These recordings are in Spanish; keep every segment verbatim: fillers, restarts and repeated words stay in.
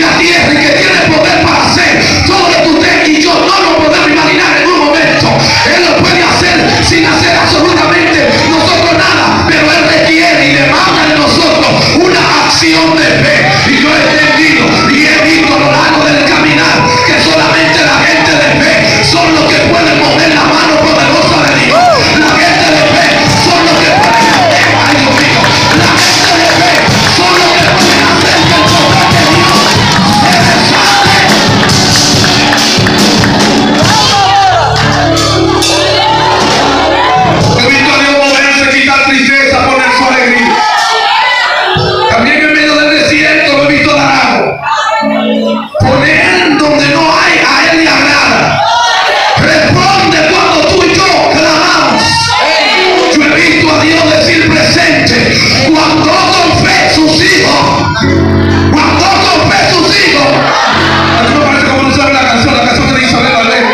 la tierra y que tiene poder para hacer todo lo que usted y yo no lo podemos imaginar en un momento. Él lo puede hacer sin hacer absolutamente nosotros nada, pero Él requiere y demanda de nosotros una acción de fe. Y yo he entendido y he visto a lo largo del caminar que solamente la gente de fe son los que pueden mover la mano poderosa de Dios. La gente de fe son los que pueden hacer, ay Dios mío, la gente de fe son los que pueden hacer que el poder de Dios se resbale. He visto a Dios moverse, quitar tristeza, poner su alegría. También en medio del desierto lo he visto dar agua. Poner donde no hay, a Él le agrada. Responde cuando tú y yo clamamos. Yo he visto a Dios decir presente. Cuando con fe sus hijos. Cuando con fe sus hijos. A mí me parece como no sabe la canción, la canción de Isabel Valdés.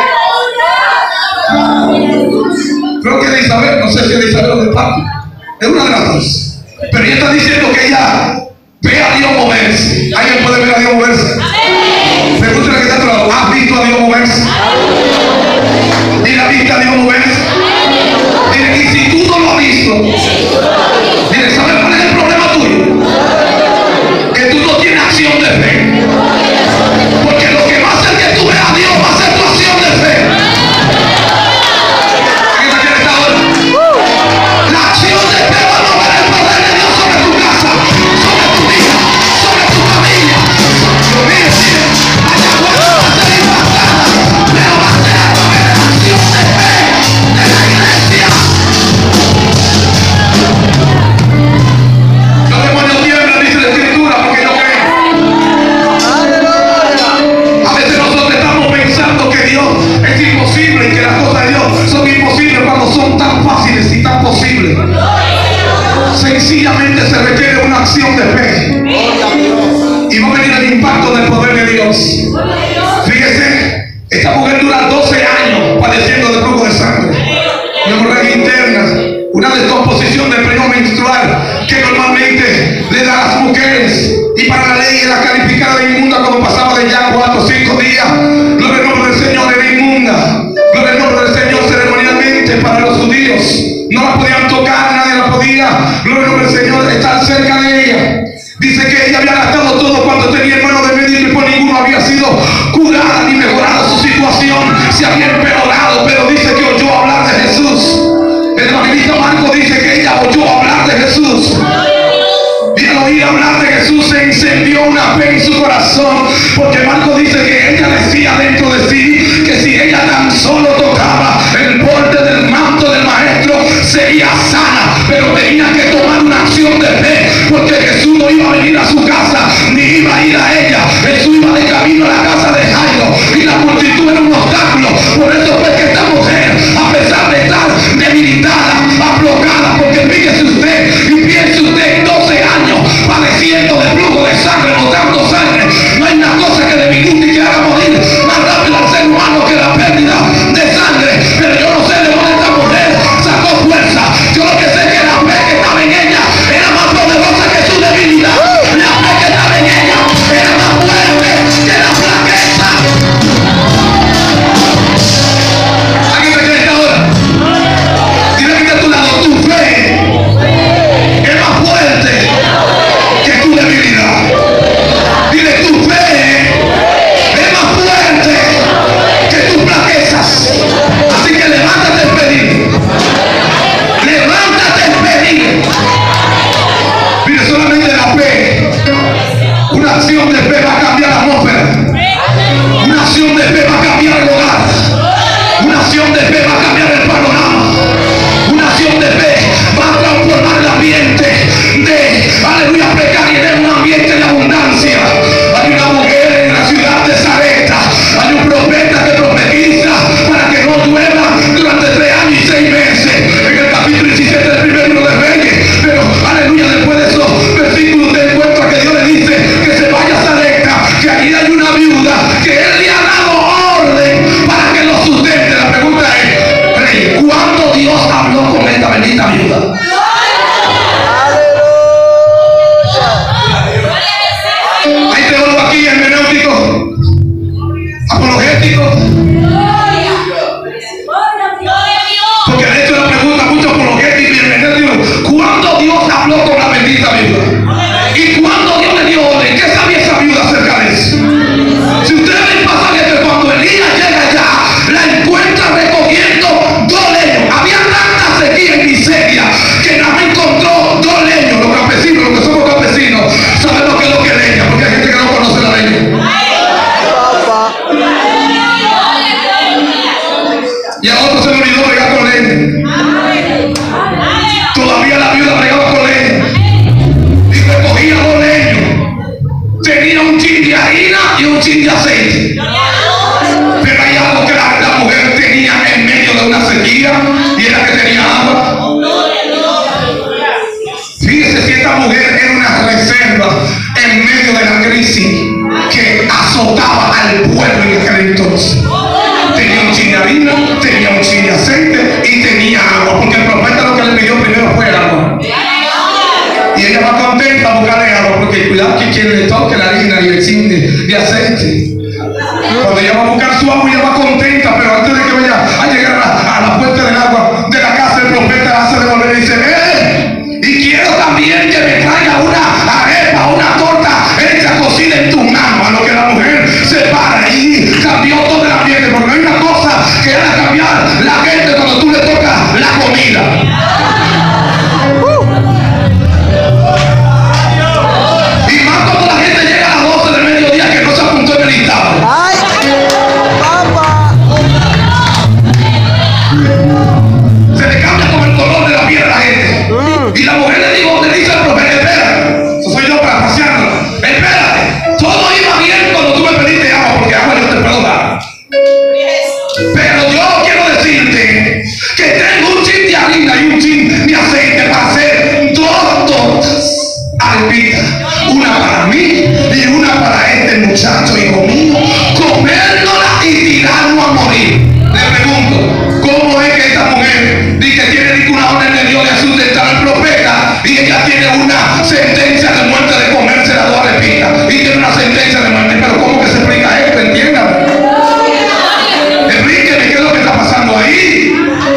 Creo que de Isabel, no sé si es de Isabel o de Papi. Es una de las dos. Pero ella está diciendo que ella ve a Dios moverse. ¿Alguien puede ver a Dios moverse? Pregúntale que está a tu lado. ¿Has visto a Dios moverse? Dile, ¿has visto a Dios moverse? Dile, y si tú no lo has visto, dile, ¿sabes cuál es el problema tuyo? Que tú no tienes acción de fe. Porque lo que va a hacer que tú veas a Dios va a ser tu acción de fe. ¿Alguien quiere esta hora? La acción de fe va a mover el poder de Dios sobre tu casa, sobre tu vida, sobre tu familia. Mire, mire, allá afuera va a ser impactada, pero va a ser a través de la acción de fe de la iglesia. Los demonios tiemblan, dice la Escritura, porque no creen. A veces nosotros estamos pensando que Dios es imposible y que las cosas de Dios son imposibles cuando son tan fáciles y tan posibles. Sencillamente se requiere una acción de fe y va a venir el impacto del poder de Dios. Fíjese, esta mujer dura doce años padeciendo de flujo de sangre, hemorragia interna, una descomposición del periodo menstrual que normalmente le da a las mujeres, y para la ley era calificada de inmunda cuando pasaba de ya cuatro o cinco días. Gloria al nombre del Señor, era inmunda. Gloria al nombre del Señor. Ceremonialmente para los judíos no la podían tocar, nadie la podía, gloria al nombre del Señor, estar cerca de ella. Dice que ella había gastado todo cuando tenía hermano de médico y por ninguno había sido curada ni mejorada su situación, se había empeorado, pero dice que oyó hablar de Jesús. El evangelista Marcos dice que ella oyó hablar de Jesús. Y al oír hablar de Jesús se encendió una fe en su corazón, porque Marcos dice que ella decía dentro de sí que si ella tan solo tocaba el borde del manto del maestro sería sana, pero tenía que tomar una acción de fe, porque Jesús no iba a venir a su casa ni iba a ir a ella. Jesús iba de camino a la casa de Jairo y la multitud era un obstáculo. Por eso fue que esta mujer, a pesar de estar debilitada, aflojada, porque fíjese usted y piense usted, doce años padeciendo de flujo de sangre, botando sangre, no hay una cosa que debilite y que haga morir más rápido al ser humano que la pérdida de sangre. Pero yo no sé de dónde esta mujer sacó fuerza. Yo lo que sé es que la fe que estaba en ella era más poderosa que su debilidad. La fe que estaba en ella era más fuerte que la flaqueza. ¿Alguien me cree esta hora? Dile que está a tu lado, tu fe es más fuerte que tu debilidad. Dile, tu fe es más fuerte que tus flaquezas. Así que levántate en pedir. Levántate en pedir. Mire, solamente la fe, una acción de fe va a cambiar la atmósfera. Una acción de fe va a cambiar el hogar. Una acción de fe va a cambiar el panorama. Una acción de fe va a transformar el ambiente de, aleluya, precario en un ambiente de abundancia. Hay una mujer en la ciudad de Sarepta, hay un profeta que profetiza para que no llueva durante tres años y seis meses, en el capítulo diecisiete del primer libro de Reyes. Pero aleluya, después de esos versículos usted encuentra que Dios le dice que se vaya a Sarepta, que allí hay una viuda que él le ha dado orden para que lo sustente. La pregunta es, rey, ¿cuándo Dios habló con esta bendita viuda? tenía un chin de harina y un chin de aceite. Pero hay algo que la, la mujer tenía en medio de una sequía, y era que tenía agua. Fíjese si esta mujer era una reserva en medio de la crisis que azotaba al pueblo en aquel entonces. Tenía un chin de harina, tenía un chin de aceite y tenía agua, porque el profeta lo que le pidió primero fue agua. Y ella va contenta a buscarle agua, porque cuidado que quien le toque la harina y el chin de, de aceite. Cuando ella va a buscar su agua, ella va contenta, pero antes de que vaya a llegar a la, a la fuente del agua de la casa, el profeta hace devolver y dice: ¡eh! Y quiero también que me traiga una arepa, una torta hecha cocida en tus manos. A lo que la mujer se para y cambió todo el ambiente, porque hay una cosa que era cambiar la gente cuando tú le tocas la comida. Y más cuando la gente llega a las doce del mediodía que no se apuntó en el listado. Se le cambia como el color de la piel a la gente. Y la mujer le dijo, le dice al profeta: espérate, eso soy yo para pasearlo. Espérate, todo iba bien cuando tú me pediste agua, porque agua yo te puedo dar. Pero yo quiero decirte que tengo un chin de harina y un chin de aceite para hacer dos tortas alpitas, una para mí y una para este muchacho, hijo mío, comérnosla y tirarnos a morir. Le pregunto, ¿cómo es que esta mujer dice que tiene una orden de Dios de sustentar al profeta y ella tiene una sentencia de muerte de comerse las dos arepitas y tiene una sentencia de muerte? Pero ¿cómo que se explica esto? Entiéndame. Explíqueme qué es lo que está pasando ahí.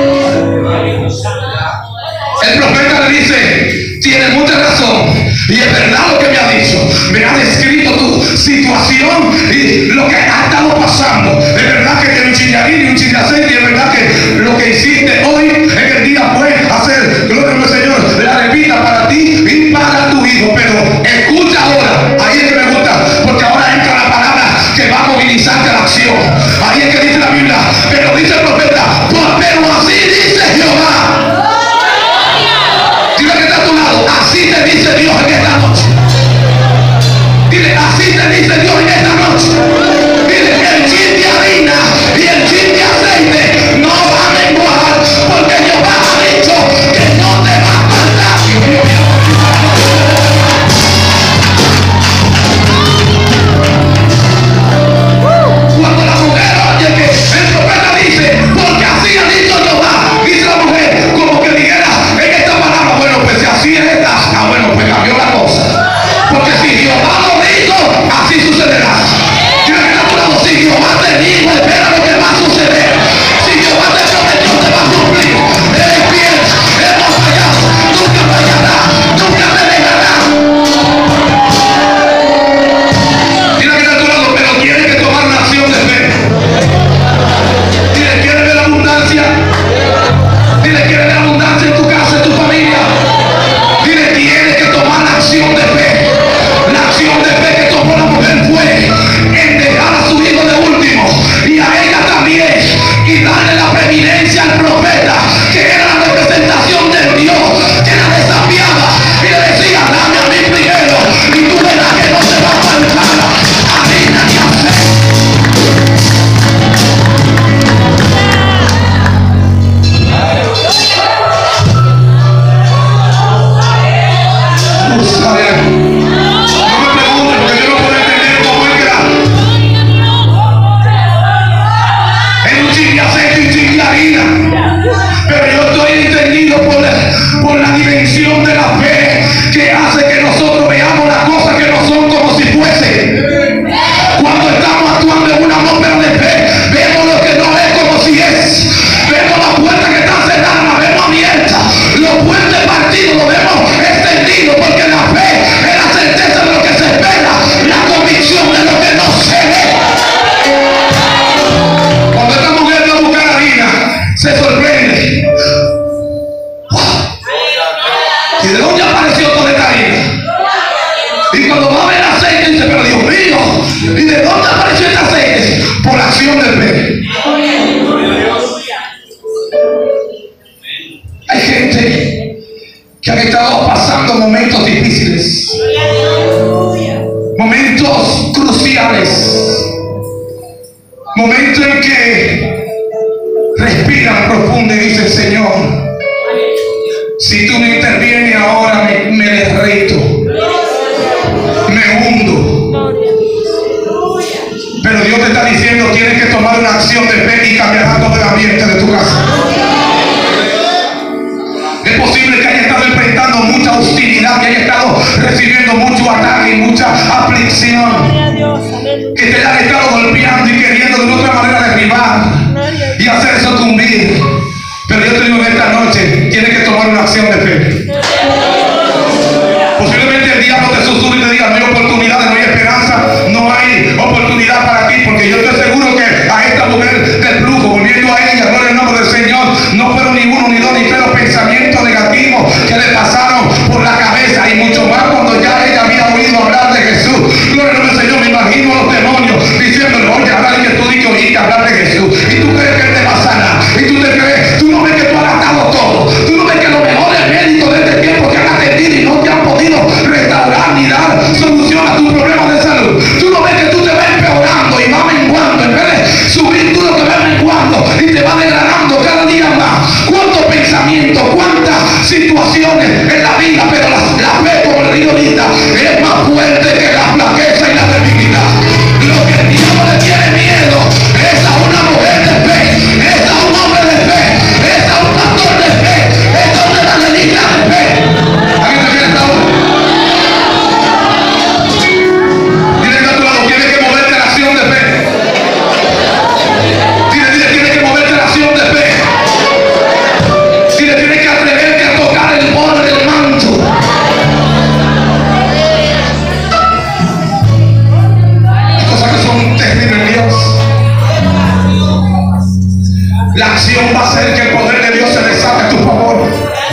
El profeta le dice: tiene mucha razón y es verdad lo que me ha dicho. Me ha descrito tu situación y lo que ha estado pasando. Es verdad que tiene un chin de harina y un chin de aceite, y es verdad que lo que hiciste hoy en el día fue hacer, gloria al Señor, la arepita para ti y para tu hijo. Pero escucha ahora, ahí es que me gusta, porque ahora entra la palabra que va a movilizarte a la acción. Ahí es que dice la Biblia, pero dice el profeta: pues, pero así dice Jehová. Dile que está a tu lado: así te dice Dios en esta noche. Dile: así te dice Dios en esta noche. Dile: el chin de harina y el chin de aceite no va a menguar, porque Jehová ha dicho que no te va a faltar. Cuando la mujer oye que el profeta dice: porque así ha dicho Jehová, dice la mujer como que dijera en esta palabra: bueno, pues si así es, ah, bueno, pues cambió la cosa. Porque si Jehová lo dijo, así sucederá. Quiero que a tu lado: si Jehová te dijo, espera lo que va a suceder. Si Jehová te prometió, te va a cumplir. Él es fiel, él no ha fallado, nunca fallará, nunca te dejará. Dile que a tu lado: pero tienes que tomar una acción de fe. Dile: ¿quieres ver abundancia? Dile: ¿quieres ver abundancia en tu casa, en tu familia? Dile: tienes que tomar la acción de fe. La acción de fe que tomó la mujer fue en dejar a su hijo de último y a ella también, y darle la preeminencia al profeta, que era la representación de Dios, que la desafiaba y le decía: dame a mí primero y tú verás que no te va a faltar harina ni aceite. Pero yo estoy entendido por la, por la dimensión de la fe, que hace que nosotros veamos las cosas que no son como si fuesen. Cuando estamos actuando en una atmósfera de fe, vemos lo que no es como si es. Vemos las puertas que están cerradas, las vemos abiertas. Los puentes partidos los vemos extendidos, porque la fe es la certeza de lo que se espera, la convicción de lo que no se ve. Cuando esta mujer va a buscar harina, se sorprende. ¡Wow! ¿Y de dónde apareció toda esta harina? Y cuando va a ver aceite, dice: pero Dios mío, ¿y de dónde apareció este aceite? Por acción de fe. Hay gente que han estado pasando momentos difíciles, momentos cruciales. Momento en que respiran profundo y dicen: Señor, si tú no intervienes ahora, me, me derrito, me hundo. Pero Dios te está diciendo: tienes que tomar una acción de fe y cambiar todo el ambiente de tu casa. Es posible que haya estado enfrentando mucha hostilidad, que haya estado recibiendo mucho ataque y mucha aflicción, que te hayan estado golpeando y queriendo de una otra manera derribar y hacer sucumbir. Pero yo te digo en esta noche: tienes que tomar una acción de fe. Posiblemente el diablo te susurre y te diga: no hay oportunidades, no hay esperanza, no hay oportunidad para ti, porque yo estoy seguro que a esta mujer del brujo, volviendo a ella, gloria al nombre del Señor, no fueron ni uno, ni dos, ni tres los pensamientos negativos que le pasaron por la cabeza, y mucho más cuando ya ella había oído hablar de Jesús. Gloria al nombre del Señor. Me imagino a los demonios diciéndole: oye, ahora que tú dices, oíste hablar de Jesús, y tú crees que Él te va a sanar, y tú te crees, tú no ves que tú has gastado todo, tú no ves que los mejores médicos de este tiempo te han atendido y no te han podido restaurar ni dar solución a tus problemas de salud. Tú no ves que tú te vas empeorando y vas menguando, en vez de subir, tú lo que vas menguando y te vas degradando cada día más. ¿Cuántos pensamientos, cuántas situaciones en la vida? Pero la, la fe, como le digo ahorita, es más fuerte que la flaqueza y la debilidad. Lo que el diablo le tiene miedo es a una mujer de fe, es a un hombre de fe, es a un pastor de fe, es a una evangelista de fe. ¿Alguien te quiere estar? Dile que a tu lado: tienes que moverte a la acción de fe. Dile, dile, tienes que moverte a la acción de fe. Dile, tienes que atreverte a tocar el borde del manto. Hay cosas que son terribles en Dios. La acción va a hacer que el poder de Dios se desate a tu favor.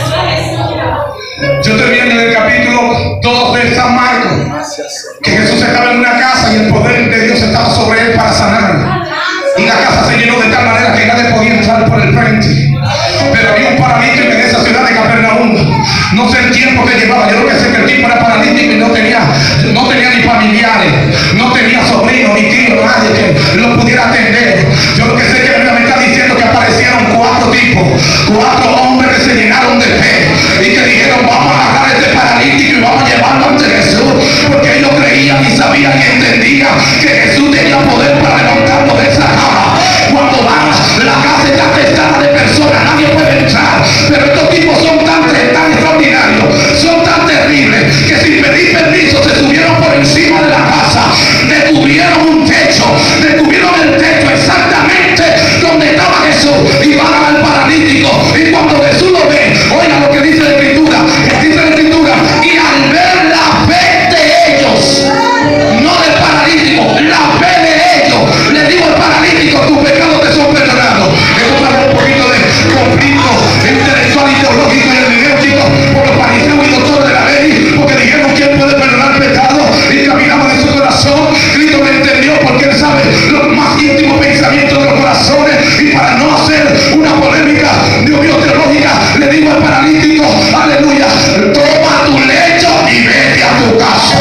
Yo estoy viendo en el capítulo dos de San Marcos que Jesús estaba en una casa y el poder de Dios estaba sobre él para sanar. Y la casa se llenó de tal manera que nadie podía entrar por el frente. Pero había un paralítico en esa ciudad de Capernaum. No sé el tiempo que llevaba. Yo lo que sé que el tipo era paralítico y no tenía, no tenía ni familiares, no tenía sobrinos, ni tíos, nadie que lo pudiera atender. Yo lo que sé que la Biblia me está diciendo que aparecieron cuatro tipos, cuatro hombres que se llenaron de fe y que dijeron: vamos a agarrar a este paralítico y vamos a llevarlo ante Jesús, porque ellos creían y sabían y entendían que Jesús tenía poder para levantarlo de esa cama. Cuando van, la casa está atestada de personas, nadie puede entrar, pero estos tipos son tan, tan extraordinarios, son tan terribles, que sin pedir permiso se subieron por encima de la casa, descubrieron un techo, descubrieron el techo exactamente donde estaba Jesús, y van al paralítico, y cuando Jesús lo ve, oiga lo que dice la Escritura, dice la Escritura, y al ver la fe de ellos, no del paralítico, la fe de ellos, le digo al paralítico: tus pecados te son perdonados. Esto trajo un poquito de conflicto intelectual y teológico y hermenéutico por los fariseos y doctores de la ley, porque dijeron: ¿quién puede perdonar pecados? Y caminaban en su corazón. Cristo lo entendió porque él sabe los más íntimos pensamientos de los corazones, y para no hacer una polémica teológica, le digo al paralítico: aleluya, toma tu lecho y vete a tu casa.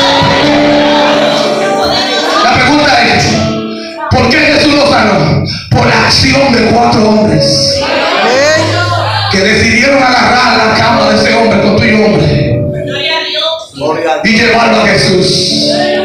La pregunta es: ¿por qué Jesús lo sanó? Por la acción de cuatro hombres que decidieron agarrar la cama de ese hombre, con tu hombre, y llevarlo a Jesús.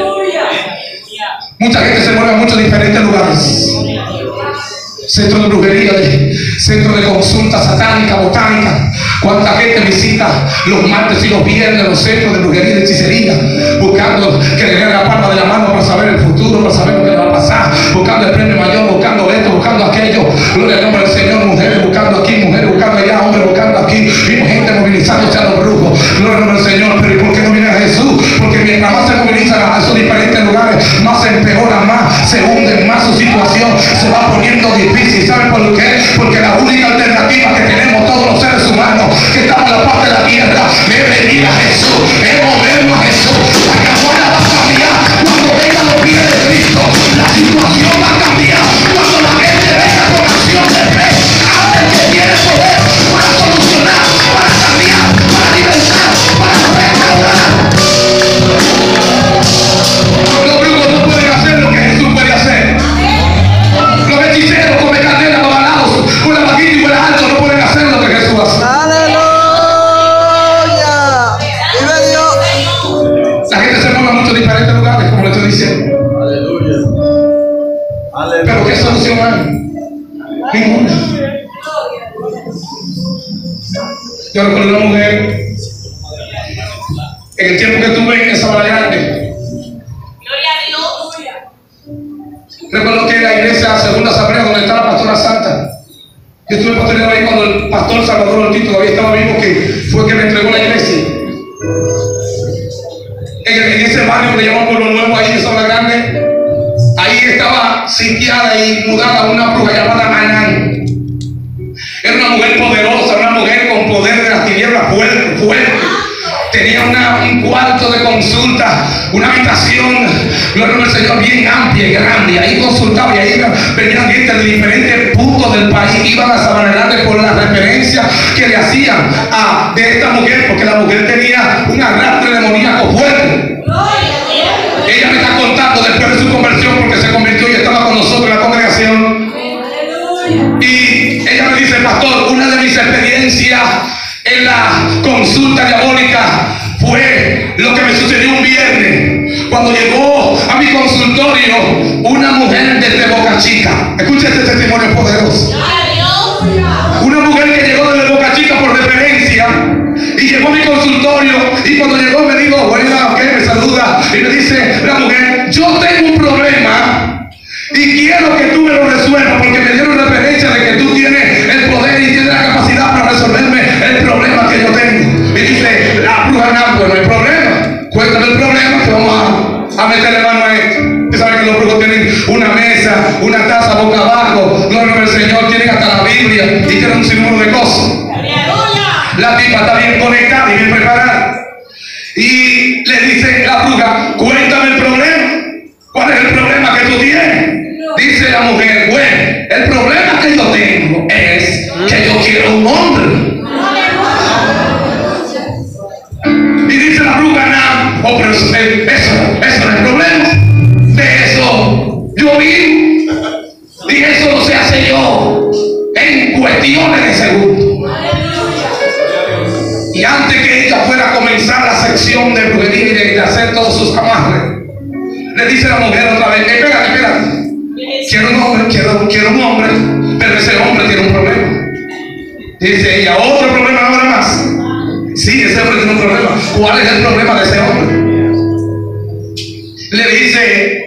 Mucha gente se mueve a muchos diferentes lugares: centro de brujería, de, centro de consulta satánica, botánica. Cuánta gente visita los martes y los viernes los centros de brujería y de hechicería, buscando que le den la palma de la mano para saber el futuro, para saber lo que le va a pasar, buscando el premio mayor, buscando esto, buscando aquello. Gloria al nombre del Señor. Mujeres buscando aquí, mujeres buscando allá, hombres buscando aquí, y gente movilizándose a los brujos. Gloria al nombre del Señor. Pero ¿y por qué no viene a Jesús? Porque mientras más se movilizan a esos diferentes lugares, más se empeoran, más se hunden, más su situación se va poniendo difícil. ¿Saben por qué? Porque la única alternativa que tenemos todos los seres humanos que estamos en la paz de la tierra es venir a Jesús, es movernos a Jesús. La campana va a cambiar cuando vengan los pies de Cristo. La situación va a cambiar cuando la gente venga con acción de fe. Hable que tiene poder para solucionar, para cambiar, para libertar, para restaurar. Los brujos no pueden estoy diciendo. Aleluya. Aleluya. Pero ¿qué solución hay? Ninguna. Yo recuerdo una mujer en el tiempo que estuve en Sabana Grande. Gloria a Dios. Recuerdo que en la iglesia Segunda Asamblea donde está la pastora Santa, yo estuve pastoreando ahí cuando el pastor Salvador Ortiz todavía estaba vivo, que fue el que me entregó la iglesia. En, en ese barrio que le llaman Pueblo Nuevo, ahí en Sabana Grande, ahí estaba sitiada y mudada una bruja llamada Anán. Era una mujer poderosa, una mujer con poder de las tinieblas fuerte, fuerte. Tenía una, un cuarto de consulta, una habitación, gloria al Señor, bien amplia y grande. Ahí consultaba y ahí venían gente de diferentes puntos del país, iban a Sabana Grande por la referencia que le hacían a, de esta mujer, porque la mujer tenía un arrastre demoníaco fuerte. Ella me está contando después de su conversión, porque se convirtió y estaba con nosotros en la congregación. Y ella me dice, pastor, una de mis experiencias en la consulta diabólica fue lo que me sucedió un viernes cuando llegó a mi consultorio una mujer desde Boca Chica. Escucha este testimonio poderoso. Una mujer que llegó desde Boca Chica por referencia y llegó a mi consultorio, y cuando llegó me dijo, bueno, ok, me saluda y me dice la mujer, yo tengo un problema y quiero que tú me lo resuelvas, porque me dieron referencia de que tú tienes el poder y tienes la capacidad para resolverme el problema que yo tengo. Y dice la bruja, no, pues no hay problema, cuéntame el problema que vamos a, a meterle mano a esto. Ustedes saben que los brujos tienen una mesa, una taza boca abajo, gloria al Señor, tienen hasta la Biblia y tienen un sinnúmero de cosas. La tipa está bien conectada y bien preparada. Y le dice la bruja, cuéntame el problema. ¿Cuál es el problema que tú tienes? Dice la mujer, bueno, el problema que yo tengo es que yo quiero un hombre. Y dice la bruja, no, oh, pero eso, eso, eso no es problema. De eso yo vivo. Y eso no se hace yo en cuestiones de segundos. Y antes que ella fuera a comenzar la sección de brujería y de, de hacer todos sus amarres, le dice la mujer otra vez, espérate, espérate, quiero un hombre, quiero, quiero un hombre, pero ese hombre tiene un problema. Dice ella, otro problema ahora más. Sí, ese hombre tiene un problema. ¿Cuál es el problema de ese hombre? Le dice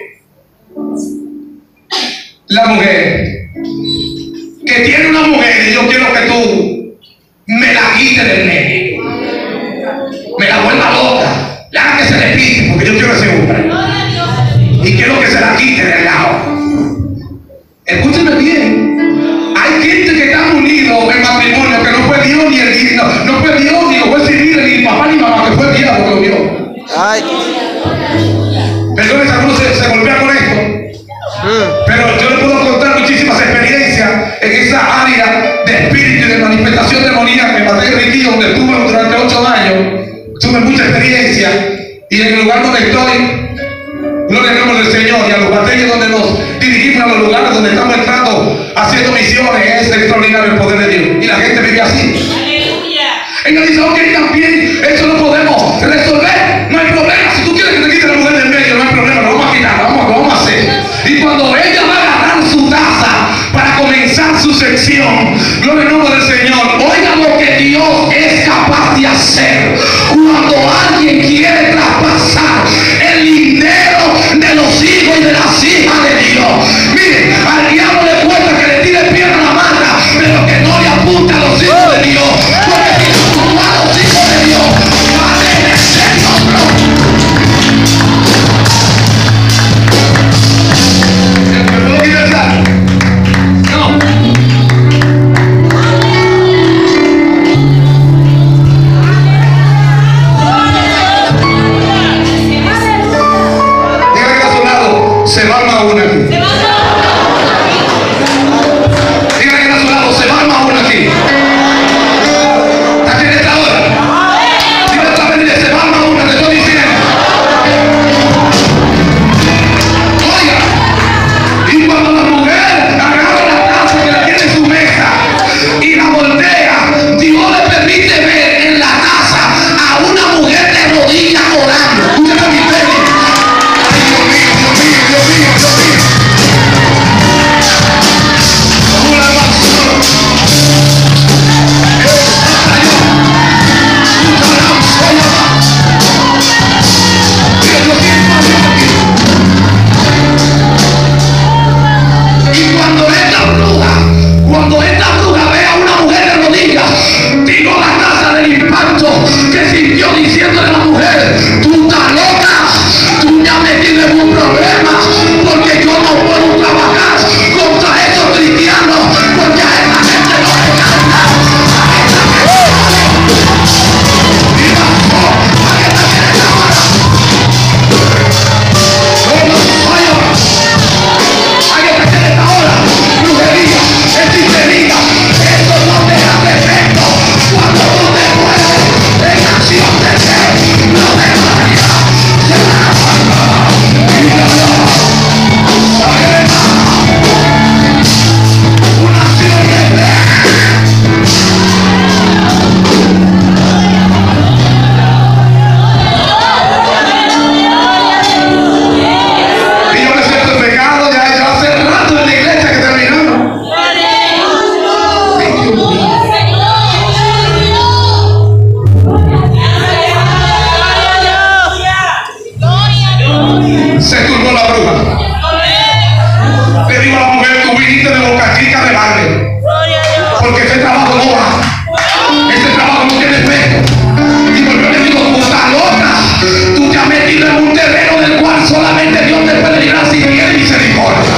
la mujer, que tiene una mujer y yo quiero que tú me la quites del medio, me la vuelva loca, le haga que se le quite, porque yo quiero ese hombre y quiero que se la quite del lado. Escúcheme bien, hay gente que está unido en matrimonio que no fue Dios ni el no, no fue Dios ni fue civil ni papá ni mamá, que fue el diablo que lo vio. Ay. Perdón, si alguno se, se golpea con esto, mm. pero yo le puedo contar muchísimas experiencias en esa área de espíritu y de manifestación demoníaca en Mateo Riquillo, donde estuve durante ocho años. Tuve mucha experiencia y en el lugar donde estoy, gloria al nombre del Señor, y a los batalles donde nos dirigimos, a los lugares donde estamos entrando haciendo misiones, es extraordinario el poder de Dios. Y la gente vive así. Aleluya. Ella dice, ok, también eso lo podemos resolver, no hay problema. Si tú quieres que te quite la mujer del medio, no hay problema, lo vamos a quitar, lo vamos, lo vamos a hacer. Y cuando ella va a agarrar su taza para comenzar su sección, gloria al nombre del Señor, oiga lo que Dios es capaz de hacer cuando alguien quiere traspasar el lindero de los hijos y de las hijas de Dios. Mire, al diablo le cuesta que le tire piedra a la mata, pero que no le apunte a los hijos de Dios, porque si le apunta a los hijos de Dios, va a tener ese nombre. Se va arma una aquí. Dígale que a su lado, se va arma una aquí. ¿Está en esta hora? Dígale otra vez, se va arma una, te estoy diciendo. Oiga, y cuando la mujer agarra la taza que la tiene en su mesa y la voltea, Dios le permite ver en la taza a una mujer de rodillas orando. ¿Usted me entiende? Ay, Dios mío. aquí ningún problema, porque yo no puedo trabajar contra esos cristianos, porque a esta gente no le cae nada. Y pasó, ¿a qué te quieres ahora? ¿Cómo? Vaya. ¿A qué te quieres ahora? Brujería, hechicería, eso no te hace efecto. Cuando tú te mueves en acción de fe, no te vayas. Se va a pasar. Y no, una acción de fe. Y yo me siento en pecado, ya, ya hace rato en la iglesia que terminamos. Se turbó la bruja. Le digo a la mujer, tú viniste de Boca Chica de Valle, porque ese trabajo no va, ese trabajo no tiene efecto. Y porque yo le digo, tú estás loca, tú te has metido en un terreno del cual solamente Dios te puede librar si tiene misericordia.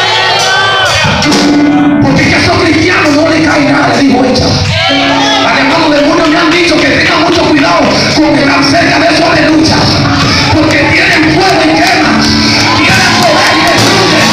Porque que a esos cristianos no le cae nada, le digo ella. Además los demonios me han dicho que tengan mucho cuidado con que están cerca de eso, aleluya, porque tienen fuego y queman, tienen poder y destruyen.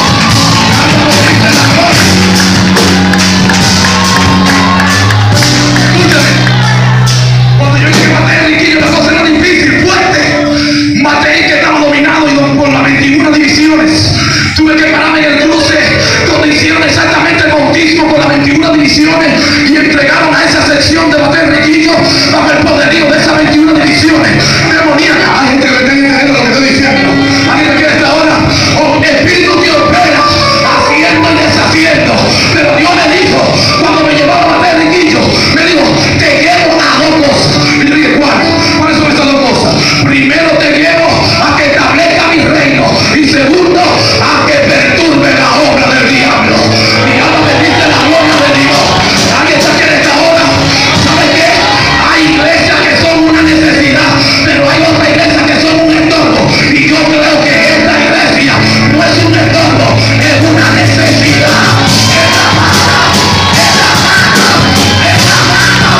Escúchame, cuando yo llegué a Matei, Riquillo, la cosa era difícil, fuerte. Matei, que estaba dominado y por las veintiuna divisiones, tuve que pararme en el cruce donde hicieron exactamente el bautismo con las veintiuna divisiones y entregaron a esa sección de Matei, Riquillo bajo el poderío de esas veintiuna divisiones demoníacas. Hay gente que me está entendiendo lo que estoy diciendo. Hay gente que a esta hora, oh, espíritu que opera haciendo y deshaciendo. Pero Dios me dijo, cuando me llevaba a Matei, Riquillo, me dijo, te llevo a dos cosas. Y yo dije, ¿cuál? ¿Cuáles son esas dos cosas? Primero te llevo a que establezca mi reino, y segundo a que perturbe la obra del diablo. Mi alma bendice la gloria de Dios. Alguien está aquí en esta hora. ¿Sabe qué? Hay iglesias que son una necesidad, pero hay otras iglesias que son un estorbo. Y yo creo que esta iglesia no es un estorbo, es una necesidad. Es la mano, es la mano, es la mano.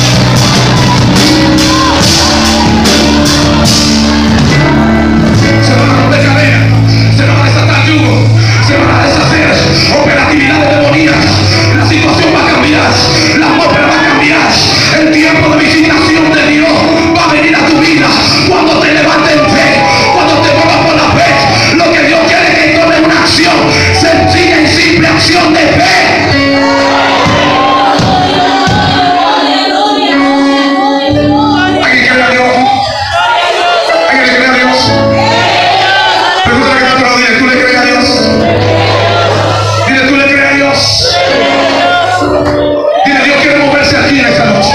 Se van a romper cadenas, se van a desatar yugos, se van a deshacer operatividades demoníacas. La situación va a cambiar, la atmósfera va a cambiar. El tiempo de visitación de Dios va a venir a tu vida cuando te levantes en fe, cuando te muevas por la fe. Lo que Dios quiere es que tomes una acción sencilla y simple, acción de fe. ¿Alguien cree a Dios? ¿Alguien le cree a Dios? Pregúntale que está a tu lado, dile, ¿tú le crees a Dios? Dile, ¿tú le crees a Dios? Dile, Dios quiere moverse aquí en esta noche.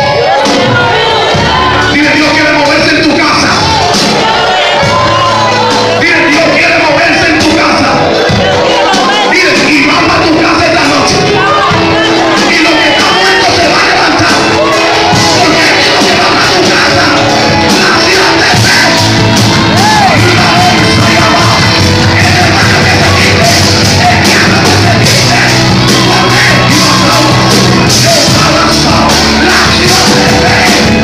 Dile, Dios quiere moverse en tu casa. Dile, Dios quiere moverse en tu casa. Dile, y vamos a tu casa esta noche. Y lo que está muerto se va a levantar. Porque aquí lo que van a tu casa, la ciudad de fe. Y la onza y abajo, el hermano que se quite, el diablo que se quite. Porque Dios no avanzó la acción de fe.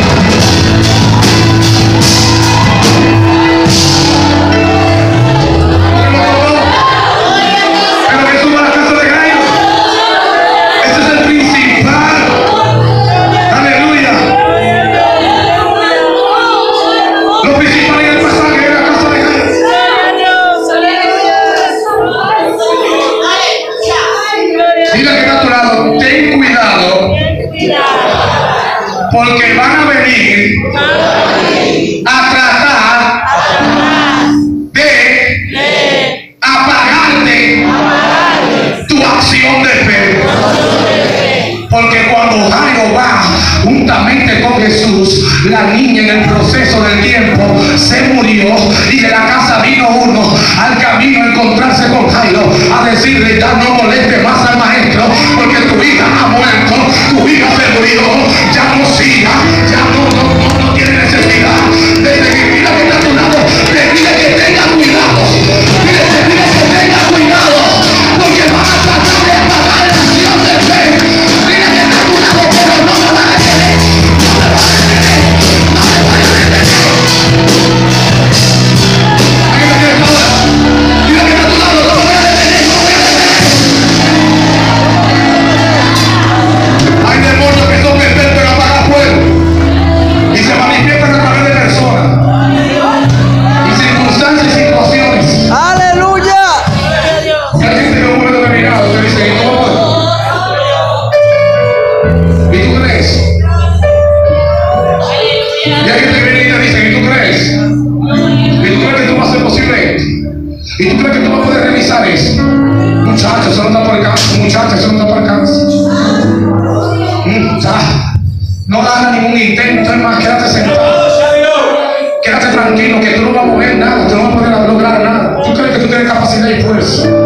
Pero que suba a la casa de Jairo. Ese es el principal. Aleluya. Lo principal en el pasaje era la casa de Jairo. Dile que está a tu lado, ten cuidado, porque van a venir a tratar de apagarte tu acción de fe. Porque cuando Jairo va juntamente con Jesús, la niña en el proceso del tiempo se murió, y de la casa vino uno al camino a encontrarse con Jairo, a decirle, ya no moleste más al maestro, porque tu hija ha muerto, tu hija se murió, ya no siga, ya no, no, no, no tiene necesidad. Desde que mira que está a tu lado, te pide que tenga cuidado, ¿Y tú crees que tú no puedes revisar eso? Muchachos, eso no está por el cáncer. Muchachos, eso no está por el cáncer. Mm, ya. No hagas ningún intento, hermano. Quédate sentado. Quédate tranquilo, que tú no vas a mover nada. Tú no vas a poder lograr nada. ¿Tú crees que tú tienes capacidad y fuerza?